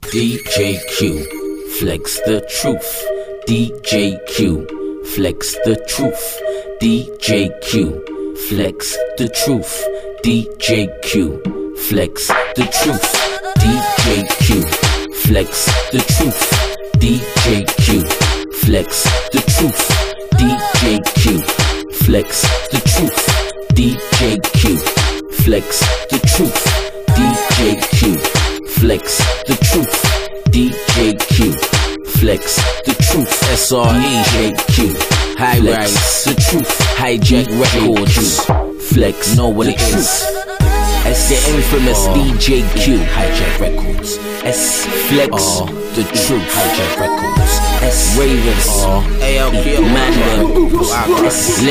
DJ Q, flex the truth. DJ Q, flex the truth. DJ Q, flex the truth. DJ Q, flex the truth. DJ Q, flex the truth. DJ Q, flex the truth. DJ Q, flex the truth. DJ Q, flex the truth. DJ Q, flex the truth. DJ Q, flex the truth. DJ High Rise, the truth. Hijack Records, flex, know what it is. S the infamous DJ Q, Hijack Records. S flex, the truth. Hijack Records. S Ravens, ALQ, man, S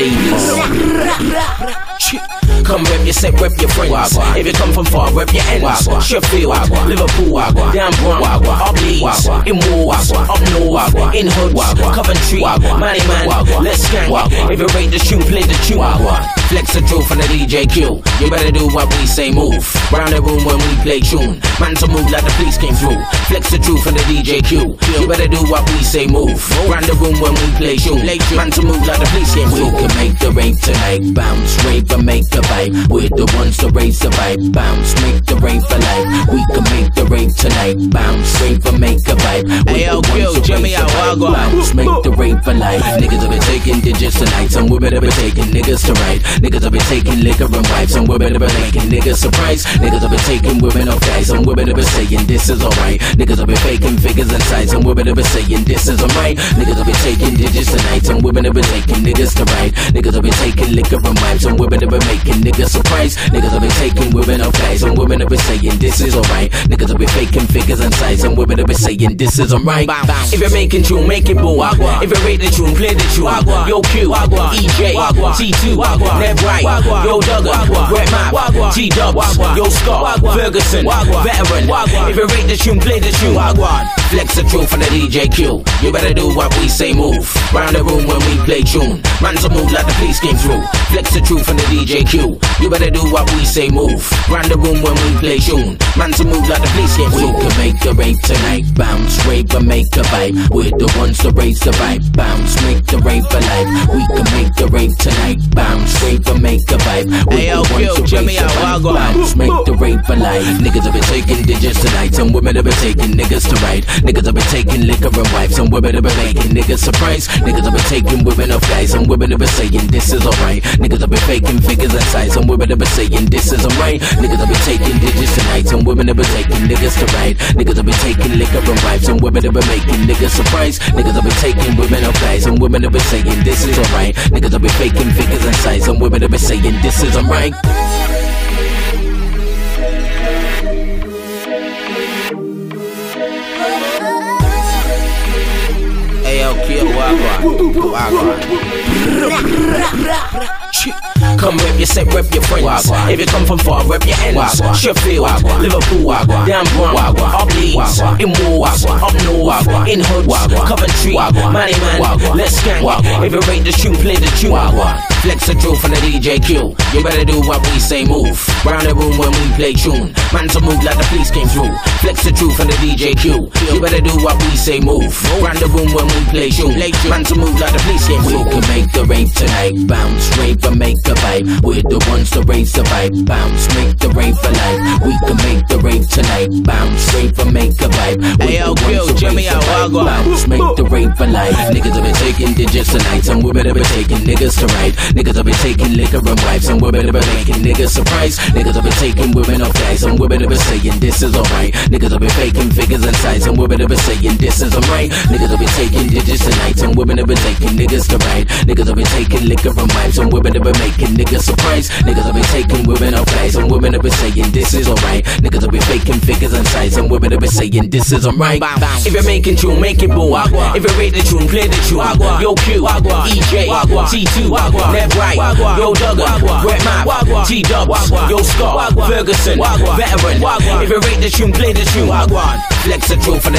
ladies. Come rep your set, rep your friends. If you come from far, rep your ends. Sheffield, Liverpool, down Gwarn, up Leeds, in Wolves, up North, in Hoods, Coventry, Manny Man, let's skank. If you rate the tune, play the tune. Flex the truth from the DJ Q. You better do what we say, move. Round the room when we play tune. Man to move like the police came through. Flex the truth from the DJ Q. You better do what we say, move. Round the room when we play tune. Man to move like the police came through. We can make the rave tonight, bounce, rave and make the vibe. We're the ones to raise the vibe, bounce, make the rave alive. We can make the rave tonight, bounce, rave and make a vibe. We're the ones to raise the vibe, bounce, make the rave alive. Niggas have been taking digits tonight, and we better be taking niggas to ride. Niggas have been taking liquor and vibes, and we better be making niggas surprise. Niggas have been taking women off guys, and we better be saying this is alright. Niggas have been faking figures and sides, and we better be saying this is alright. Niggas have been taking digits tonight, and we better be taking niggas to ride. Niggas have been taking liquor and vibes, and we better be making niggas surprise. Niggas have been taking women off guys, and women have been saying this is alright. Niggas have been faking figures and sides, and women have been saying this is alright. If you're making tune, make it boom. If you rate the tune, play the tune. Yo Q, EJ, T2, Neb Right, Yo Duggan, Red Map, T-Dubs, Yo Scott, Ferguson, Veteran. If you rate the tune, play the tune. Flex the truth for the DJ Q. You better do what we say, move. Round the room when we play tune. Man to move like the police came through. Flex the truth for the DJ Q. You better do what we say, move. Round the room when we play tune. Man to move like the police came through. We can make the rave tonight, bounce, rave and make a vibe. We're the ones to raise the vibe, bounce, make the rave alive. We can make the rave tonight, bounce, rave and make a vibe. We're the ones to raise the vibe, bounce, make the rave alive. Niggas have been taking digits tonight, and women have been taking niggas to ride. Niggas have been taking liquor and wives, and women have been making niggas surprise. Niggas have been taking women off guys, and women have been saying this is alright. Niggas have been faking figures and sides, and women have been saying this is alright. Niggas have been taking digits tonight, and women have been taking niggas to ride. Niggas have been taking liquor and wives, and women have been making niggas surprise. Niggas have been taking women off guys, and women have been saying this is alright. Niggas have been faking figures and sides, and women have been saying this is alright. Come rep your set, rep your friends. If you come from far, rep your ends. Sheffield, Liverpool, down Gwarn, up Leeds, in Wolves, up North, in Hoods, Coventry, Manny Man, let's skank. If you rate the tune, play the tune. Flex the truth from the DJ Q. You better do what we say, move. Round the room when we play tune. Man to move like the police came through. Flex the truth from the DJ Q. You better do what we say, move. Round the room when we play tune. Man to move like the police came through. We can make the rave tonight, bounce, rave and make a vibe. We're the ones to raise the vibe, bounce, make the rave alive. We can make the rave tonight, bounce, rave and make a vibe. We're the ones to raise the vibe, bounce, make the rave alive. Niggas have been taking digits tonight, and women have been taking niggas to ride. Niggas have been taking liquor and wives, and women have been making niggas surprise. Niggas have been taking women off guys, and women have been saying this is alright. Niggas have been faking figures and sides, and women have been saying this is alright. Niggas have been taking digits tonight, and women have been taking niggas to ride. Niggas have been taking liquor and wives, and women have been making niggas surprise. Niggas have been taking women off guys, and women have been saying this is alright. Niggas have been faking figures and sides, and women have been saying this is alright. If you're making tune, make it boom. If you rate the tune, play the tune. Yo Q, EJ, T2, Neb Right, Yo Duggan, Red Map, T-Dubs, Yo Scott, Ferguson, Veteran. If you rate the tune, play the tune. Flex the truth for the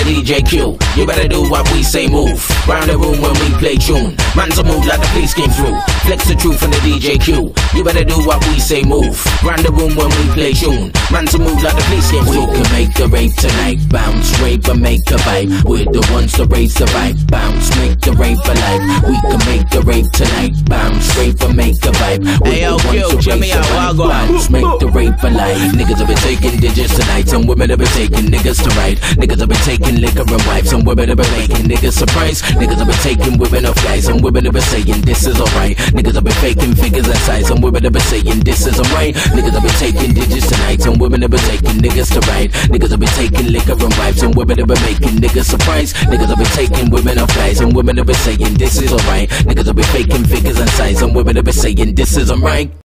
the DJ Q. You better do what we say, move. Round the room when we play tune. Man to move like the police came through. Flex the truth on the DJ Q. You better do what we say, move. Round the room when we play tune. Man to move like the police came through. We can make a rave tonight, bounce, rave and make a vibe. We're the ones to raise the vibe, bounce, make the rave alive. We can make a rave tonight, bounce, rave and make a vibe. We're the ones to raise the vibe, bounce, make the rave alive. Niggas have been taking digits tonight, and women have been taking niggas to ride. Niggas have been taking liquor and wives, and women have been making niggas surprised. Niggas have been taking women off guys, and women have been saying this is alright. Niggas have been faking figures and size, and women have been saying this is alright. Niggas have been taking digits tonight, and women have been taking niggas to ride. Niggas have been taking liquor and wives, and women have been making niggas surprised. Niggas have been taking women off guys, and women have been saying this is alright. Niggas have been faking figures and size, and women have been saying this is alright.